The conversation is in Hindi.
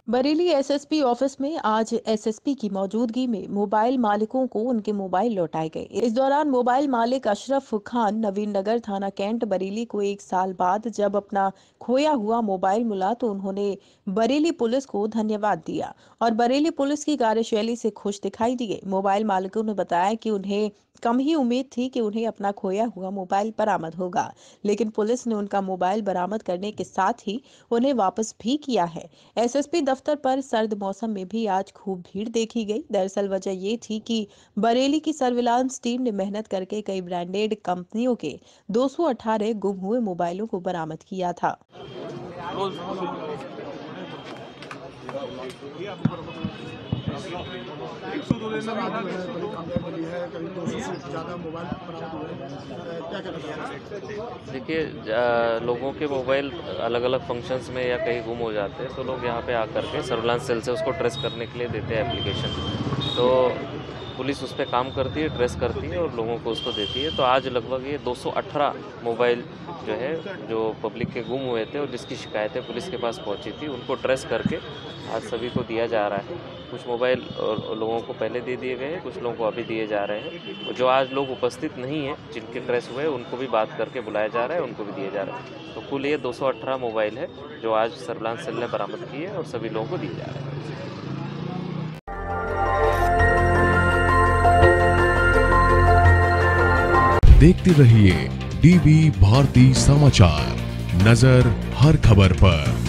बरेली एसएसपी ऑफिस में आज एसएसपी की मौजूदगी में मोबाइल मालिकों को उनके मोबाइल लौटाए गए। इस दौरान मोबाइल मालिक अशरफ खान नवीन नगर थाना कैंट बरेली को 1 साल बाद जब अपना खोया हुआ मोबाइल मिला तो उन्होंने बरेली पुलिस को धन्यवाद दिया और बरेली पुलिस की कार्यशैली से खुश दिखाई दिए। मोबाइल मालिकों ने बताया कि उन्हें कम ही उम्मीद थी कि उन्हें अपना खोया हुआ मोबाइल बरामद होगा, लेकिन पुलिस ने उनका मोबाइल बरामद करने के साथ ही उन्हें वापस भी किया है। एसएसपी दफ्तर पर सर्द मौसम में भी आज खूब भीड़ देखी गई। दरअसल वजह ये थी कि बरेली की सर्विलांस टीम ने मेहनत करके कई ब्रांडेड कंपनियों के 218 गुम हुए मोबाइलों को बरामद किया था। देखिए, लोगों के मोबाइल अलग अलग फंक्शंस में या कहीं गुम हो जाते हैं तो लोग यहाँ पे आकर के सर्विलांस सेल से उसको ट्रेस करने के लिए देते हैं एप्लीकेशन। तो पुलिस उस पर काम करती है, ट्रेस करती है और लोगों को उसको देती है। तो आज लगभग ये 218 मोबाइल जो है जो पब्लिक के गुम हुए थे और जिसकी शिकायतें पुलिस के पास पहुंची थी उनको ट्रेस करके आज सभी को दिया जा रहा है। कुछ मोबाइल लोगों को पहले दे दिए गए हैं, कुछ लोगों को अभी दिए जा रहे हैं। जो आज लोग उपस्थित नहीं हैं जिनके ट्रेस हुए उनको भी बात करके बुलाया जा रहा है, उनको भी दिए जा रहे हैं। तो कुल ये 218 मोबाइल है जो आज सर्विलांस सेल ने बरामद किए और सभी लोगों को दिए जा रहे हैं। देखते रहिए डीवी भारती समाचार, नजर हर खबर पर।